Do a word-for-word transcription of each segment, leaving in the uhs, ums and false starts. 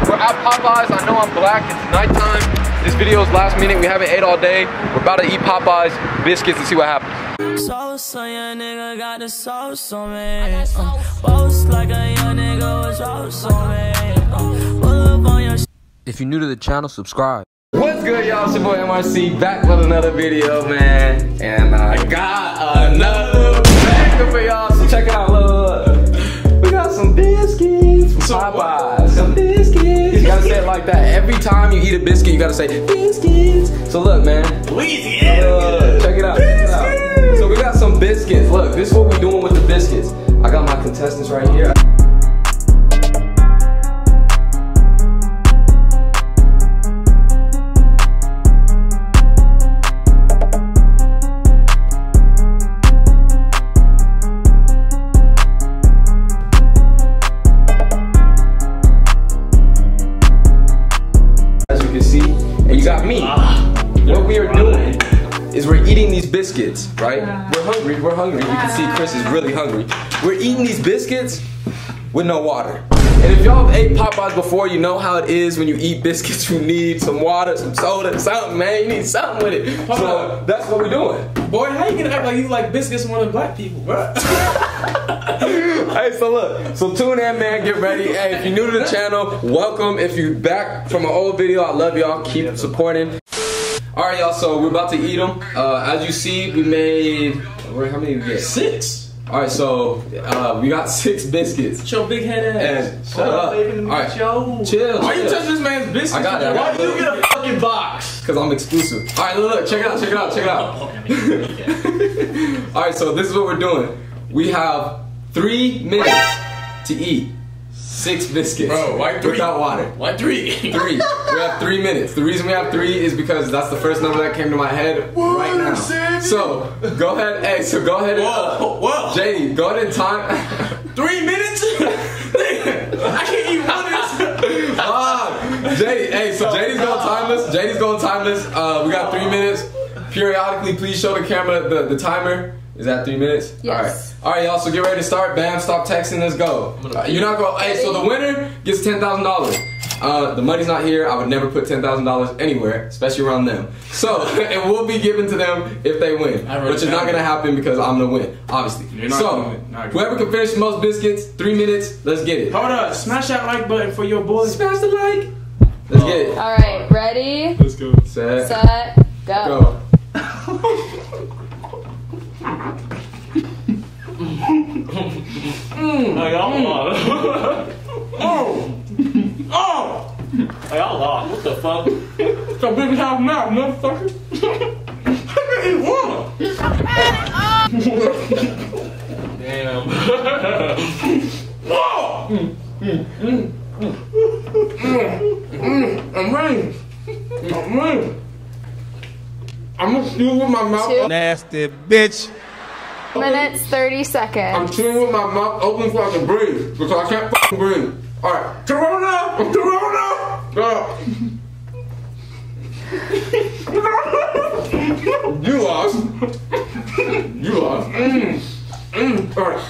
We're at Popeyes. I know I'm black. It's nighttime. This video is last minute. We haven't ate all day. We're about to eat Popeyes biscuits and see what happens. Sauce on your nigga, got the sauce on me. Uh, boast like a young nigga was sauce on me. Uh, pull up on your. If you're new to the channel, subscribe. What's good, y'all? It's your boy M R C back with another video, man. And I got another banger for y'all. So check it out, look. We got some biscuits from Popeyes. Some biscuits. You gotta say it like that. Every time you eat a biscuit, you gotta say biscuits. So look, man. Louisiana. Uh, check it out. Check it out. So we got some biscuits. Look, this is what we doing with the biscuits. I got my contestants right here. Me. What we are doing is we're eating these biscuits, right? We're hungry, we're hungry. You can see Chris is really hungry. We're eating these biscuits with no water. And if y'all have ate Popeyes before, you know how it is when you eat biscuits. You need some water, some soda, something, man. You need something with it. So that's what we're doing. Boy, how you gonna act like you like biscuits more than black people, bro? Hey, so look, so tune in, man, get ready. Hey, if you're new to the channel, welcome. If you're back from an old video, I love y'all, keep supporting. Alright, y'all, so we're about to eat them. Uh, as you see, we made, how many did we get? Six. Alright, so uh, we got six biscuits. Shut your big head ass. And shut up. Alright, chill. Chill. Why you touching this man's biscuits? I got it. Why do you get a fucking box? Because I'm exclusive. Alright, look, look, check it out, check it out, check it out. Alright, so this is what we're doing. We have three minutes to eat six biscuits. Bro, why three? Without water. Why three? Three. We have three minutes. The reason we have three is because that's the first number that came to my head right now. So, go ahead, hey, so go ahead and, uh, whoa, whoa. J D, go ahead and time. Three minutes? I can't eat one of this. Ah, J D, hey, so J D's going timeless. J D's going timeless. Uh, we got three minutes. Periodically, please show the camera the, the timer. Is that three minutes? Yes. All right. All right, y'all. So get ready to start. Bam. Stop texting. Let's go. Uh, you're not going. Hey, so the winner gets ten thousand dollars. Uh, the money's not here. I would never put ten thousand dollars anywhere, especially around them. So it will be given to them if they win, which is not gonna happen because I'm gonna win, obviously. You're not so gonna win. Not whoever can finish the most biscuits, three minutes. Let's get it. Hold up. Smash that like button for your boy. Smash the like. Let's get it. All right, ready? Let's go. Set, Set go. Go. Mm. I got one. Oh! Oh! I got lost. What the fuck? It's a big half mouth, motherfucker. I can eat one. Damn. Whoa! Mm, mm, mm, mm. Mm, I'm ready. I'm ready. I'm gonna chew with my mouth. Two. Nasty bitch. Minutes, thirty I'm seconds. chewing with my mouth open so I can breathe, because I can't fucking breathe. Alright, Corona! Corona! Go! You lost. You lost. Mm. Mm. Alright.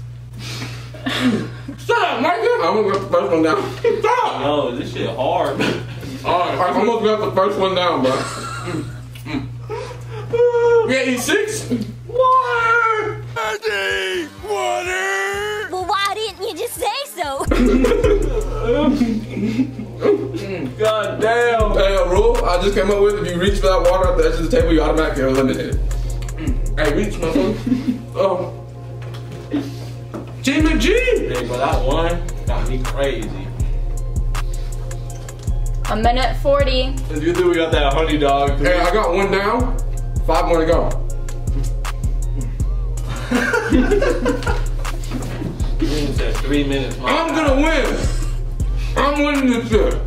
Shut up, Micah! I almost got the first one down. Stop! No, this shit hard. Alright, I almost got the first one down, bro. Mm. Mm. We gotta eat six? Water! I need water! Well, why didn't you just say so? God damn. Hey, a rule I just came up with: if you reach for that water at the edge of the table, you automatically are eliminated. Hey, reach, motherfucker. Oh. G McG! Hey, but that one got me crazy. A minute forty. If you think we got that honey dog. Hey, I got one down. Five more to go. You said three minutes. Man. I'm gonna win. I'm winning this shit.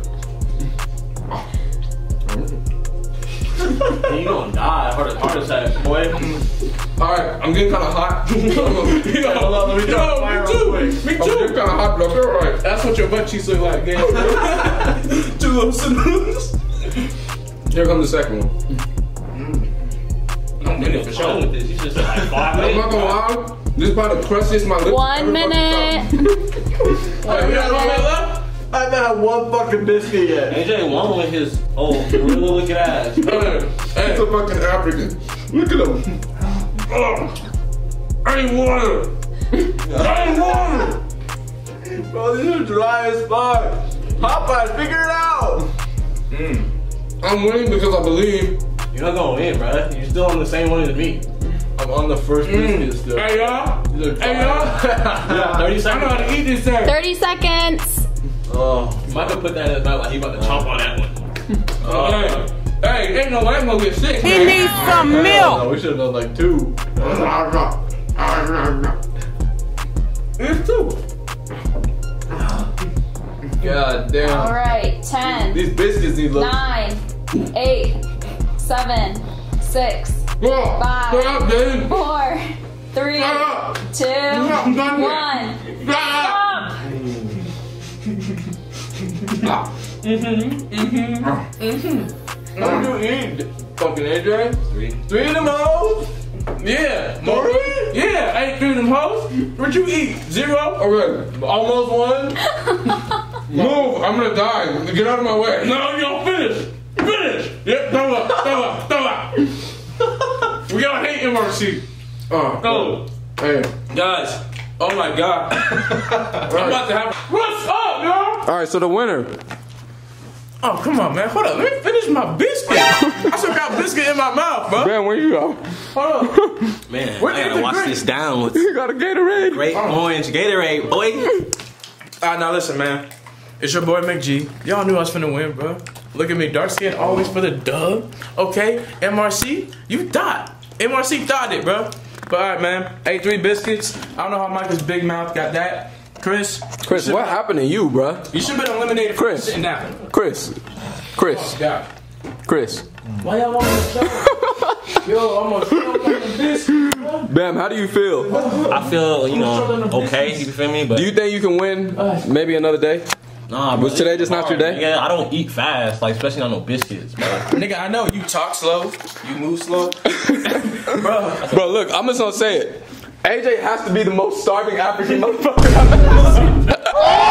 You gonna die. Heart, heart attack, boy. Alright, I'm getting kind of hot. Yo, hold on, let me drop fire real quick. Me too. I'm getting kind of hot, but I feel right. That's what your butt cheeks look like, man. Two little cinnamons. Here comes the second one. I'm winning for sure with this. You just said like five I'm minutes. not gonna lie. This is probably the crustiest my lips. One minute. Hey, we got one minute left? I haven't had one fucking biscuit yet. A J won with his oh little wicked ass. Hey, He's a fucking African. Look at him. I ain't water. I ain't water. Bro, this is dry as fuck. Popeye, figure it out. Mm. I'm winning because I believe. You're not gonna win, bro. You're still on the same one as me. I'm on the first biscuit still. Hey y'all. Hey y'all. Yeah, thirty I seconds. know how to eat this thing. thirty seconds. Oh. You might have put that in his mouth like he about to chomp on that one. Uh, Hey, hey, ain't no way I'm gonna get sick. He needs some milk. No, we should have done like two. It's two. God damn. All right. ten, These biscuits need look. nine, eight, seven, six, Bro, Five. stop, dude. four, three, Stop. two, I'm done here. one. Stop. Stop. What do you eat? Fucking A J? Three. Three of them hoes? Yeah. Three? Yeah, I ate three of them hoes. What'd you eat? Zero? Okay, almost one. Move, I'm gonna die. Get out of my way. No, you don't finish. Finish. Yep, throw up, throw up, throw up. We all hate M R C. Uh, Oh, hey. guys. Oh my God. I'm about to have. What's up, y'all? All right, so the winner. Oh, come on, man. Hold up. Let me finish my biscuit. I still got biscuit in my mouth, bro. Man, where you go? Hold up. Man, Where I did gotta the wash grape- this down with You got a Gatorade. great orange Gatorade, boy. Alright, now listen, man. It's your boy McG. Y'all knew I was finna win, bro. Look at me, dark skin, always for the dub. Okay, M R C, you thought. M R C thought it, bro. But alright, man. Ate three biscuits. I don't know how Michael's big mouth got that. Chris. Chris, what happened to you, bruh? You should have been eliminated for Chris. sitting down. Chris. Chris. God. Chris. Why y'all want me to show? Yo, I'm gonna show them the biscuits, bro. Bam, how do you feel? I feel, you know, okay, you feel me? But Do you think you can win maybe another day? nah, bro, Was today just not your day? Yeah, I don't eat fast, like especially on no biscuits, bro. Nigga, I know you talk slow, you move slow. Bro, Bro, look, I'm just gonna say it. A J has to be the most starving African motherfucker I've ever seen.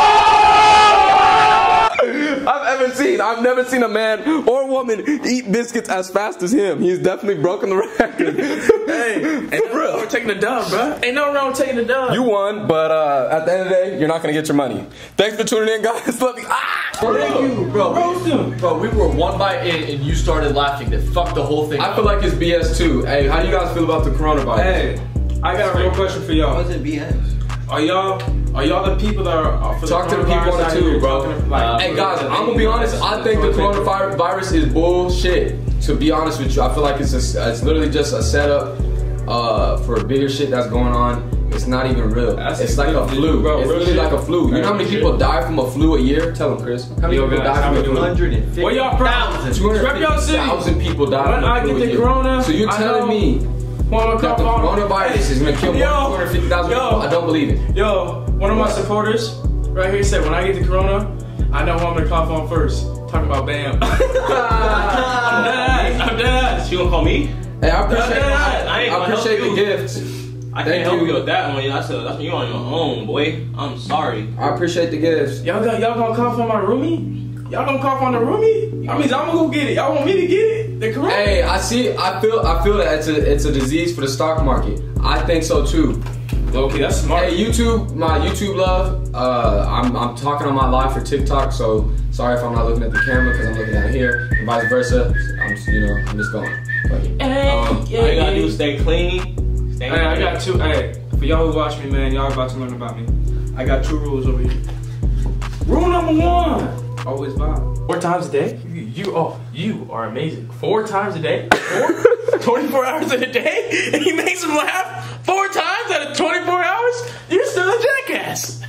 I've ever seen. I've never seen a man or woman eat biscuits as fast as him. He's definitely broken the record. hey, ain't nothing wrong with taking the dub, bro. Ain't no wrong with taking the dub. You won, but uh, at the end of the day, you're not gonna get your money. Thanks for tuning in, guys. Love you. Ah! Thank you, bro. Roast him. Bro, we were one bite in and you started laughing. That fucked the whole thing. I feel like it's B S too. Hey, how do you guys feel about the coronavirus? Hey, I got a real question for y'all. What's it B S? Are y'all, are y'all the people that are, are for Talk the to the people on coronavirus it out too, here bro. talking, like, Hey guys, I'm gonna be honest. I think the coronavirus is bullshit. To be honest with you, I feel like it's a, it's literally just a setup uh, for bigger shit that's going on. It's not even real. That's It's like a flu, bro, It's real literally shit. like a flu. You know how many Real people shit. die from a flu a year? Tell them, Chris. How many Yo, people guys, die how from a we flu? doing? Where y'all from? two hundred Rep y'all fifty city. thousand people die When from a I flu get a the year. corona, So you're I telling know- me One of my that the coronavirus is gonna kill more than two hundred fifty thousand Yo. people? I don't believe it. Yo, one of my supporters right here said when I get the corona, I know who I'm gonna cough on first. Talking about Bam. I'm dead ass. I'm dead ass. You gonna call me? Hey, I appreciate, No, no, no, I ain't I gonna appreciate help the you. gifts. I Thank can't help you. you with that one. I said that's you on your own, boy. I'm sorry. I appreciate the gifts. Y'all got y'all gonna cough on my roomie? Y'all gonna cough on the roomie? I mean, I'm gonna go get it. Y'all want me to get it? The corona? Hey, I see. I feel. I feel that it's a it's a disease for the stock market. I think so too. Okay, that's smart. Hey, YouTube, my YouTube love. Uh, I'm I'm talking on my live for TikTok, so sorry if I'm not looking at the camera because I'm looking at here, and vice versa. I'm you know I'm just going. Fuck it. Hey, Um, all you gotta do is stay clean. Stay Hey, I got two. Hey, for y'all who watch me, man, y'all about to learn about me. I got two rules over here. Rule number one: always vibe. Four times a day. You, you oh, you are amazing. Four times a day. Four, twenty-four hours in a day, and he makes him laugh four times out of twenty-four hours. You're still a jackass.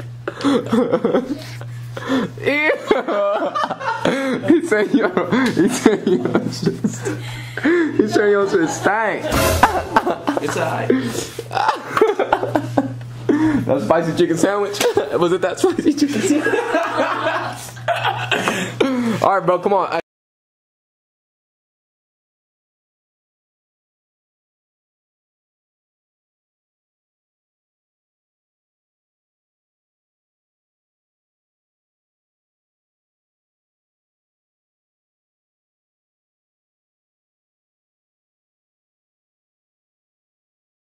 He said yo. He said yo. He said yo to stank. It's alright. That spicy chicken sandwich. Was it that spicy chicken sandwich? All right, bro. Come on.